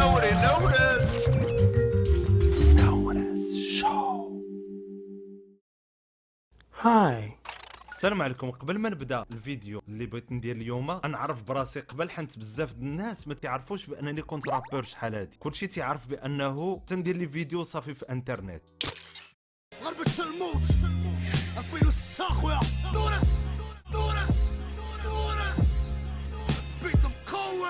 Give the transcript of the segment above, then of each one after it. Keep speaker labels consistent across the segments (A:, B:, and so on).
A: Nobody noticed.
B: Notice show. هاي السلام عليكم. قبل ما نبدا الفيديو اللي بغيت ندير اليوم نعرف براسي قبل، حنت بزاف د الناس ما تعرفوش بانني كنت رابور شحال هادي. كلشي تيعرف بانه تندير لي فيديو صافي في انترنت.
C: غربت الموت افيلو الساخويا نورس بيت مقوم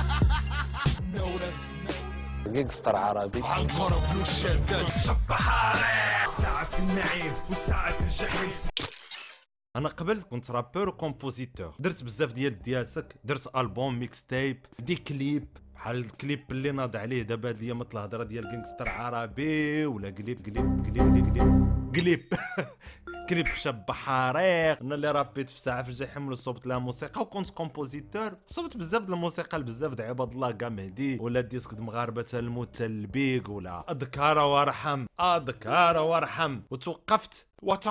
D: جينجستر عربي
A: عنصرة بلو الشداد شبحارة ساعة في النعيم وساعة في الجحيم.
B: انا قبل كنت رابور وكومبوزيتور، درت بزاف ديال الدياسك، درت البوم ميكس تايب دي كليب بحال الكليب اللي ناض عليه دابا هادي مثل الهضره ديال جينغستر عربي، ولا كليب كليب شاب حريق. انا اللي رابيت في ساعه في الجحيم ولا صوبت لها موسيقى، وكنت كومبوزيتور صوبت بزاف د الموسيقى لبزاف د عباد الله كاع مهدي، ولا ديسك د مغاربه الموت البيك، ولا اذكار وارحم وتوقفت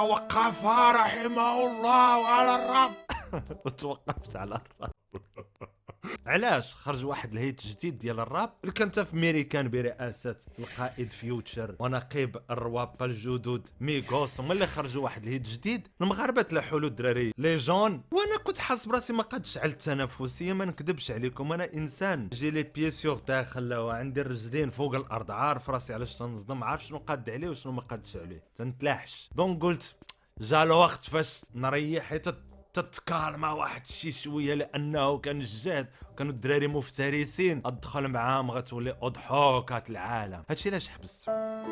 B: رحمه الله على الرب وتوقفت على الرب. علاش خرج واحد الهيت جديد ديال الراب اللي كان في ميريكان برئاسه القائد فيوتشر ونقيب الروابا الجدد ميغوس، هما اللي خرجوا واحد الهيت جديد. المغاربه تلحوا له الدراري لي جون، وانا كنت حاس براسي ما قدش على التنافسيه. ما نكذبش عليكم، انا انسان جي لي بيي سيغ داخل وعندي الرجلين فوق الارض، عارف راسي علاش تنصدم، عارف شنو قاد عليه وشنو ما قادش عليه، تنتلاحش. دونك قلت جا الوقت فاش نريح حيت تتكالما واحد شي شويه، لانه كان الجهد كانوا الدراري مفترسين، ادخل معاهم غتولي اضحوكات العالم. هادشي علاش حبست.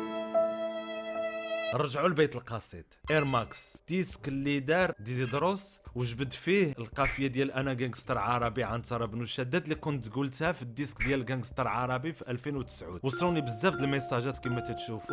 B: نرجعوا لبيت القصيد اير ماكس، ديسك اللي دار ديزيدروس وجبد فيه القافيه ديال انا جانغستر عربي عنترة بن شداد اللي كنت قلتها في الديسك ديال جانغستر عربي في 2009. وصلوني بزاف د الميساجات كما تتشوفوا.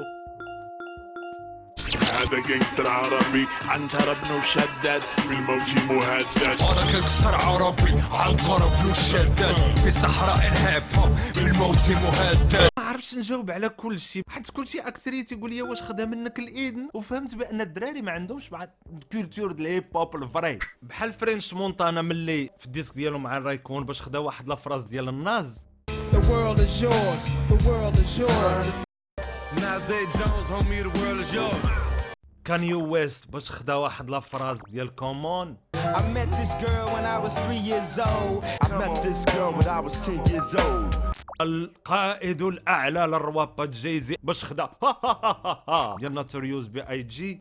E: هذا جانجستر عربي عنترة بن شداد بالموت مهدد.
A: انا جانجستر عربي عنصرة بلو الشداد في صحراء الهيب هوب بالموت مهدد.
B: ما عرفتش نجاوب على كل شيء، حيت كل شيء اكثريتي يقول لي واش خدا منك الاذن، وفهمت بان الدراري ما عندهمش مع الكولتور ديال الهيب هوب الفري. بحال فرينش مونتانا ملي في الديسك ديالو مع الرايكون باش خدا واحد لافراز ديال الناز
C: The world is yours, the world is yours.
A: نازي جونز homie the world is yours.
B: كانيو ويست باش خدا واحد لافراز ديال كومون.
F: I met this girl when I was 3 years old.
E: I met this girl when I was 10 years old.
B: القائد الاعلى للروابا جايزي باش خدا ديال ناتوريوز بي اي جي.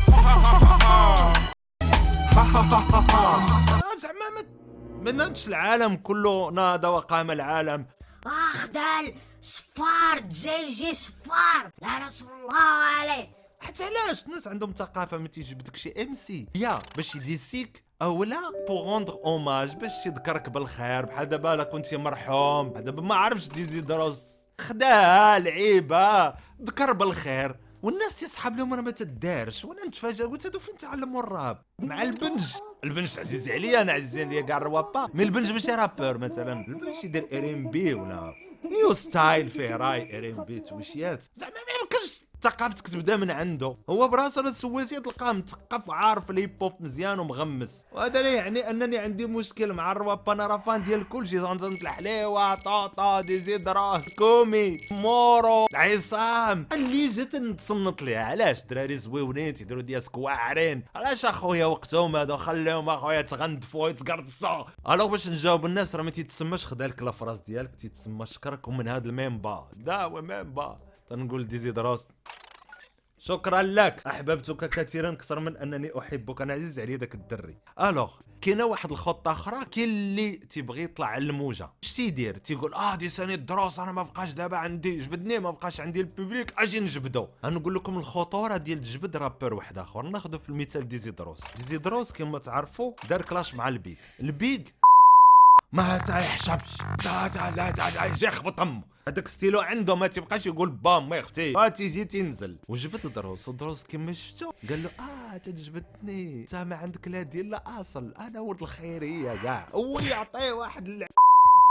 B: زعما ما نادش العالم كله ناض وقام العالم.
G: اخدل صفار جي صفار لا رسول الله عليه.
B: حتى علاش الناس عندهم ثقافه ما تيجبدك شي ام سي يا باش يديسيك اولا بوغ روندر اوماج باش يذكرك بالخير، بحال دابا لا كنتي مرحوم، بحال دابا ما عرفتش ديزيدروس خداها لعيبه ذكر بالخير، والناس تيسحب لهم انا ما تدارش. وانا نتفاجئ قلت هادو فين تعلموا الراب مع البنج عزيز عليا، انا عزيز عليا كاع الروابا، مي البنج ماشي رابور مثلا، البنج يدير ار ام بي ولا نيو ستايل فيه راي ار ام بي تويشيات. زعما ما يمكنش ثقافتك تبدا من عنده، هو براسو انا سولتيه تلقاه مثقف وعارف الهيب هوب مزيان ومغمس. وهذا لا يعني انني عندي مشكل مع الروابا، انا رافان ديال كلشي، زنزنة الحليوه طاطا ديزيدراس كومي مورو عصام اللي جيت نتصنت ليها. علاش دراري زويونين تيديروا دياسك واعرين، علاش اخويا وقتهم هادو خليهم اخويا تغندفوا يتقرصوا. الو باش نجاوب الناس راه ما تيتسماش خدالك لافراز ديالك، تيتسمى شكرك ومن هذا الميمبا داوي ميمبا. تنقول ديزيدروس شكرا لك، احببتك كثيرا اكثر من انني احبك، انا عزيز عليا داك الدري. الوغ كاينه واحد الخطه اخرى، كاين اللي تيبغي يطلع على الموجه، اش تيدير تيقول دي سنه الدروس انا ما بقاش دابا عندي جبدني، ما بقاش عندي البوبليك، اجي نجبدو. نقول لكم الخطوره ديال تجبد رابر واحد اخر. ناخذ في المثال ديزيدروس كما تعرفوا دار كلاش مع البيك ما تيحشمش لا يجي يخبط امه، هذاك ستيلو عنده ما تيبقاش يقول بام ما اختي ما تيجي تنزل. وجبت دروس كما شفتو قال له تجبدني انت ما عندك لا ديال لا اصل، انا ولد الخيريه كاع. هو يعطيه واحد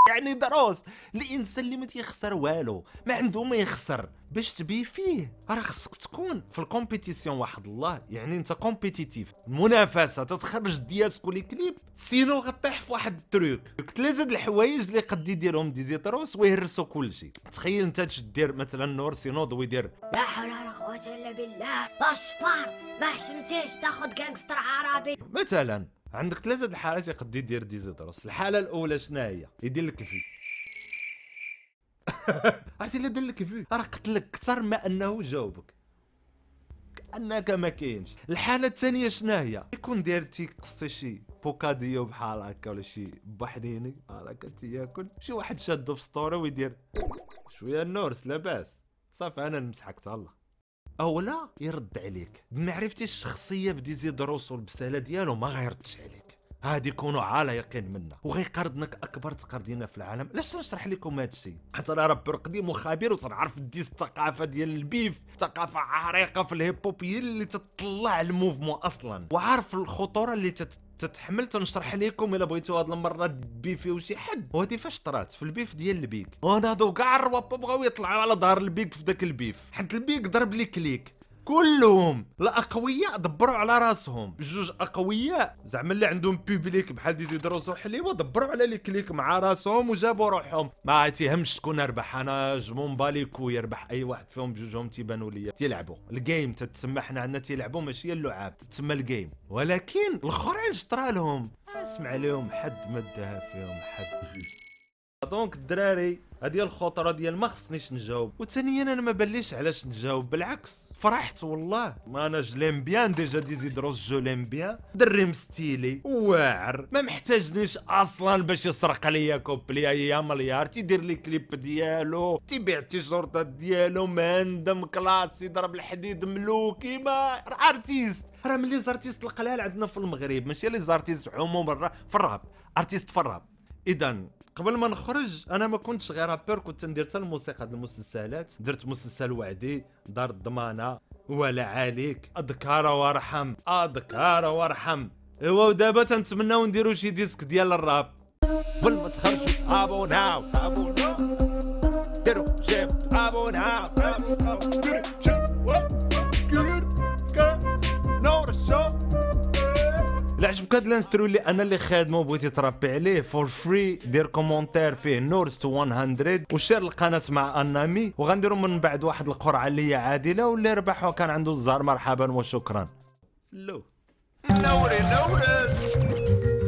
B: يعني دروس الانسان اللي ما تيخسر والو، ما عنده ما يخسر. باش تبي فيه راه خصك تكون في الكومبيتيسيون واحد الله، يعني انت كومبيتيتيف، المنافسه تتخرج دياسكو لي كليب، سينو غطيح في واحد التروك. ثلاثه الحوايج اللي قد يديرهم ديزيدروس ويهرسوا كلشي. تخيل انت تدير مثلا نور سينوض ويدير
G: لا حول ولا قوة الا بالله. صفار ما حشمتيش تاخد جانجستر عربي.
B: مثلا. عندك ثلاثه الحالات يقد يدير ديزيدروس. الحاله الاولى شنو هي؟ يدير لك في عرفتي اللي دار لك فيه راه قتلك اكثر ما انه جاوبك كانك ما كاينش. الحاله الثانيه شنو هي؟ يكون دايرتي قصتي شي بوكاديو بحال هكا ولا شي بحريني بحال هكا تياكل، شي واحد شادو في ستوري ويدير شويه النورس لاباس صافي انا نمسحك تهلا. اولا يرد عليك بما عرفتي الشخصيه بديزيدروس والبساله ديالو ما غيردش عليك، هادي يكونوا على يقين منا وغيقرضنك اكبر تقرضينا في العالم. علاش نشرح لكم هذا الشيء؟ حتى انا رابر قديم وخبير وتنعرف ديس الثقافه ديال البيف، ثقافه عريقه في الهيب هوب هي اللي تطلع الموفمون اصلا، وعارف الخطوره اللي تتحمل. تنشرح لكم الا بغيتوا هاد المره بيفيو شي حد، وهادي فاش طرات في البيف ديال البيك. وناضو كاع الرواب بغاو يطلعوا على ظهر البيك في داك البيف، حيت البيك ضرب لي كليك كلهم. الاقوياء دبروا على راسهم، جوج اقوياء زعما اللي عندهم بوبليك بحال ديزيدروس وحليوه دبروا على لي كليك مع راسهم وجابوا روحهم. ما تيهمش شكون ربح، انا جمون باليكو يربح اي واحد فيهم، بجوجهم تيبانوا ليا تيلعبوا الجيم. تتسمى حنا عندنا تيلعبوا ماشي اللعاب، تتسمى الجيم. ولكن الاخرين شطرا لهم، اسمع لهم حد ما داها فيهم حد. دونك الدراري هذه الخطره ديال ما خصنيش نجاوب، وثانيا انا ما باليش علاش نجاوب، بالعكس فرحت والله. ما انا جليم بيان ديجا ديزيدروس جو ليم بيان، دري مستيلي واعر ما محتاجنيش اصلا باش يسرق ليا كوبلي يا مليار. تيدير لي كليب ديالو، تيبيع التيشورتات ديالو، مندم كلاسي ضرب الحديد ملوكي، ما ارتيست. راه ملي زارتيست القلال عندنا في المغرب، ماشي لي زارتيست عموما في الراب، ارتيست في الراب. اذا قبل ما نخرج انا ما كنتش غير رابر، كنت ندير حتى الموسيقى ديال المسلسلات. درت مسلسل وعدي، دار الضمانه، ولا عليك، اذكار وارحم، اذكار وارحم. ايوا ودابا تنتمناو نديرو شي ديسك ديال الراب. قبل ما تخرجوا تابو ناو ديرو جيب تابو ناو لا عجبك هاد الانسترو اللي انا اللي خادمه وبغيتي تربي عليه فور فري، دير كومونتير فيه نورس تو 100 وشير القناه مع انامي، وغنديروا من بعد واحد القرعه اللي هي عادله، واللي ربح وكان عنده الزهر مرحبا وشكرا. سلو نوري نورس.